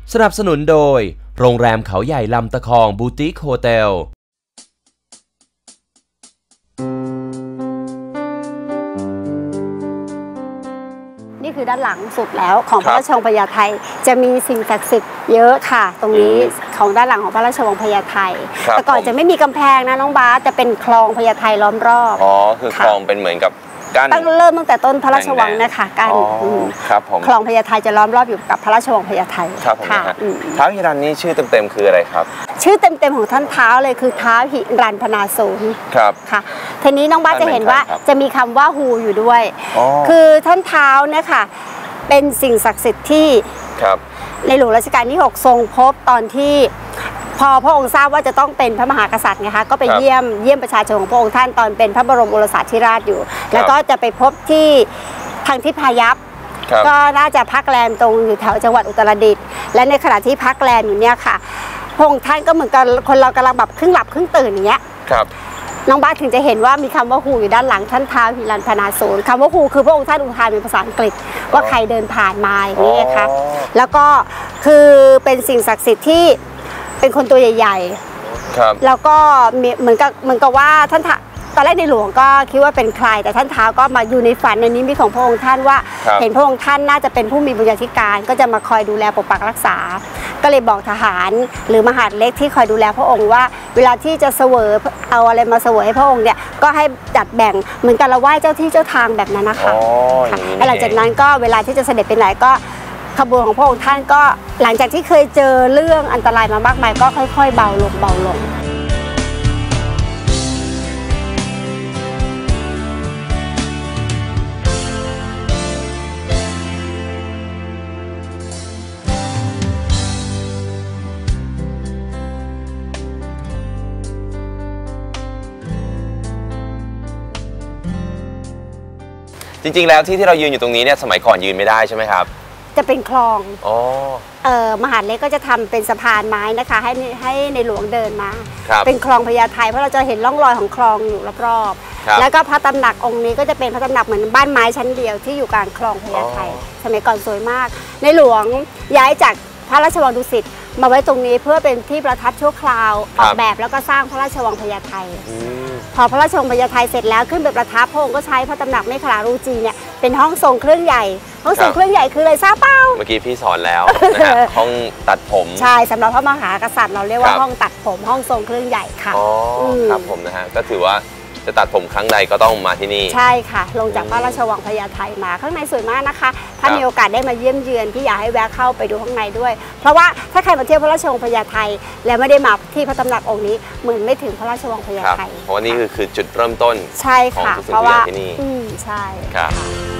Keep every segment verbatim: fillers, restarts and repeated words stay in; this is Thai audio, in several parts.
สนับสนุนโดยโรงแรมเขาใหญ่ลำตะคองบูติคโฮเทลนี่คือด้านหลังสุดแล้วของพระราชวังพญาไทจะมีสิ่งศักดิ์สิทธิ์เยอะค่ะตรงนี้ของด้านหลังของพระราชวังพญาไทแต่ก่อนจะไม่มีกำแพงนะน้องบาสจะเป็นคลองพญาไทล้อมรอบอ๋อคือคลองเป็นเหมือนกับตั้งเริ่มตั้งแต่ต้นพระราชวังนะคะการคลองพญาไทจะล้อมรอบอยู่กับพระราชวังพญาไทครับผมท้าวหิรันนี่ชื่อเต็มๆคืออะไรครับชื่อเต็มๆของท่านท้าวเลยคือท้าวหิรันพนาศูนย์ครับค่ะทีนี้น้องบ้าจะเห็นว่าจะมีคำว่าฮูอยู่ด้วยคือท่านท้าวเนี่ยค่ะเป็นสิ่งศักดิ์สิทธิ์ที่ในหลวงรัชกาลที่หกทรงพบตอนที่พอพระองค์ทราบว่าจะต้องเป็นพระมหากษัตริย์ไงคะก็ไปเยี่ยมเยี่ยมประชาชนของพระองค์ท่านตอนเป็นพระบรมโอรสาธิราชอยู่แล้วก็จะไปพบที่ทางทิศพายัพก็น่าจะพักแรมตรงอยู่แถวจังหวัดอุตรดิตถ์และในขณะที่พักแรมอยู่เนี่ยค่ะพระองค์ท่านก็เหมือนกับคนเรากำลังแบบครึ่งหลับครึ่งตื่นอย่างเงี้ยน้องบ้านถึงจะเห็นว่ามีคำว่าฮูอยู่ด้านหลังท่านท้าวหิรันพนาศูนย์คำว่าฮูคือพระองค์ท่านอุทานเป็นภาษาอังกฤษว่าใครเดินผ่านมาอย่างนี้ค่ะแล้วก็คือเป็นสิ่งศักดิ์สิทธิ์ที่เป็นคนตัวใหญ่ๆแล้วก็เหมือนกับเหมือนกับว่าท่านตอนแรกในหลวงก็คิดว่าเป็นใครแต่ท่านท้าวก็มาอยู่ในฝันในนิมิตของพระองค์ท่านว่าเห็นพระองค์ท่านน่าจะเป็นผู้มีบุญญาธิการก็จะมาคอยดูแลปกปักรักษาก็เลยบอกทหารหรือมหาดเล็กที่คอยดูแลพระองค์ว่าเวลาที่จะเสวยเอาอะไรมาเสวยให้พระองค์เนี่ยก็ให้จัดแบ่งเหมือนกันเราไหว้เจ้าที่เจ้าทางแบบนั้นนะคะและหลังจากนั้นก็เวลาที่จะเสด็จไปไหนก็ขบวนของพระองค์ท่านก็หลังจากที่เคยเจอเรื่องอันตรายมามากมายก็ค่อยๆเบาลงเบาลงจริงๆแล้วที่ที่เรายืนอยู่ตรงนี้เนี่ยสมัยก่อนยืนไม่ได้ใช่ไหมครับจะเป็นคลองอ๋อเอ่อมหาดเล็กก็จะทำเป็นสะพานไม้นะคะให้ให้ในหลวงเดินมาเป็นคลองพญาไทเพราะเราจะเห็นร่องรอยของคลองอยู่รอบๆแล้วก็พระตำหนักองค์นี้ก็จะเป็นพระตำหนักเหมือนบ้านไม้ชั้นเดียวที่อยู่กลางคลองพญาไทสมัยก่อนสวยมากในหลวงย้ายจากพระราชวังดุสิตมาไว้ตรงนี้เพื่อเป็นที่ประทับชั่วคราวออกแบบแล้วก็สร้างพระราชวังพญาไทพอพระราชวังพญาไทเสร็จแล้วขึ้นไปประทับพระองค์ก็ใช้พระตำหนักเมขลารูจีเนี่ยเป็นห้องทรงเครื่องใหญ่ห้องทรงเครื่องใหญ่คืออะไรทราบเปล่าเมื่อกี้พี่สอนแล้วนะฮะห้องตัดผมใช่สำหรับพระมหากษัตริย์เราเรียกว่าห้องตัดผมห้องทรงเครื่องใหญ่ค่ะอ๋อครับผมนะฮะก็ถือว่าจะตัดผมครั้งใดก็ต้องมาที่นี่ใช่ค่ะลงจากพระราชวังพญาไทมาข้างในสวยมากนะคะถ้ามีโอกาสได้มาเยี่ยมเยือนพี่อยากให้แวะเข้าไปดูข้างในด้วยเพราะว่าถ้าใครมาเที่ยวพระราชวังพญาไทแล้วไม่ได้มาที่พระตำหนักองค์นี้เหมือนไม่ถึงพระราชวังพญาไทเพราะว่านี่คือคือจุดเริ่มต้นใช่ค่ะเพราะว่าที่นี่ใช่ครับ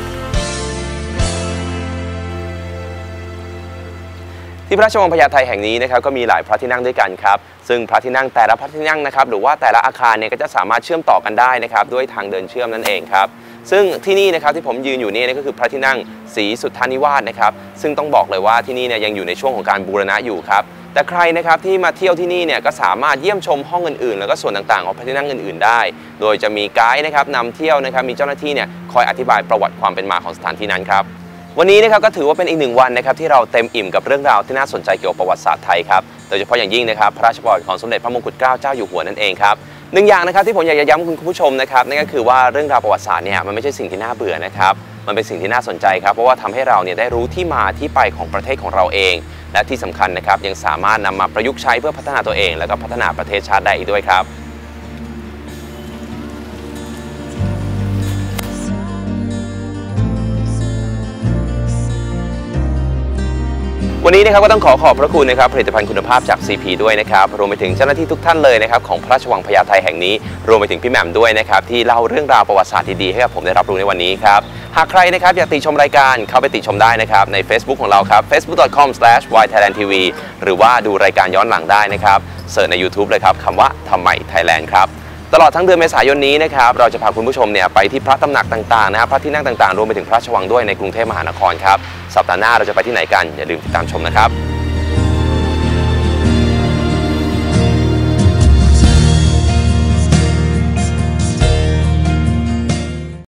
ที่พระราชวังพญาไทแห่งนี้นะครับก็มีหลายพระที่นั่งด้วยกันครับซึ่งพระที่นั่งแต่ละพระที่นั่งนะครับหรือว่าแต่ละอาคารเนี่ยก็จะสามารถเชื่อมต่อกันได้นะครับด้วยทางเดินเชื่อมนั่นเองครับซึ่งที่นี่นะครับที่ผมยืนอยู่นี่ก็คือพระที่นั่งศรีสุทธานิวาสนะครับซึ่งต้องบอกเลยว่าที่นี่เนี่ยยังอยู่ในช่วงของการบูรณะอยู่ครับแต่ใครนะครับที่มาเที่ยวที่นี่เนี่ยก็สามารถเยี่ยมชมห้องอื่นๆแล้วก็ส่วนต่างๆของพระที่นั่งอื่นๆได้โดยจะมีไกด์นะครับนำเที่ยวนะครับมีเจ้าหน้าที่เนี่ยคอยอธิบายประวัติความเป็นมาของสถานที่นั้นครับวันนี้นะครับก็ถือว่าเป็นอีกหนึ่งวันนะครับที่เราเต็มอิ่มกับเรื่องราวที่น่าสนใจเกี่ยวกับประวัติศาสตร์ไทยครับโดยเฉพาะอย่างยิ่งนะครับพระราชประวัติของสมเด็จพระมงกุฎเกล้าเจ้าอยู่หัวนั่นเองครับหนึ่งอย่างนะครับที่ผมอยากจะย้ำคุณผู้ชมนะครับนั่นก็คือว่าเรื่องราวประวัติศาสตร์เนี่ยมันไม่ใช่สิ่งที่น่าเบื่อนะครับมันเป็นสิ่งที่น่าสนใจครับเพราะว่าทำให้เราเนี่ยได้รู้ที่มาที่ไปของประเทศของเราเองและที่สำคัญนะครับยังสามารถนำมาประยุกต์ใช้เพื่อพัฒนาตัวเองและก็พัฒนาประเทศชาติได้อีกด้วยครับวันนี้นะครับก็ต้องขอขอบพระคุณนะครับผลิตภัณฑ์คุณภาพจาก ซี พี ด้วยนะครับรวมไปถึงเจ้าหน้าที่ทุกท่านเลยนะครับของพระราชวังพญาไทแห่งนี้รวมไปถึงพี่แหม่มด้วยนะครับที่เล่าเรื่องราวประวัติศาสตร์ดีๆให้กับผมได้รับรู้ในวันนี้ครับหากใครนะครับอยากติชมรายการเข้าไปติชมได้นะครับใน Facebook ของเราครับ เฟซบุ๊ก ดอท คอม สแลช วาย ไทยแลนด์ ที วี หรือว่าดูรายการย้อนหลังได้นะครับเสิร์ชใน YouTube เลยครับคำว่าทำไมไทยแลนด์ครับตลอดทั้งเดือนเมษายนนี้นะครับเราจะพาคุณผู้ชมเนี่ยไปที่พระตำหนักต่างๆนะครับพระที่นั่งต่างๆรวมไปถึงพระราชวังด้วยในกรุงเทพมหานครครับสัปดาห์หน้าเราจะไปที่ไหนกันอย่าลืมติดตามชมนะครับ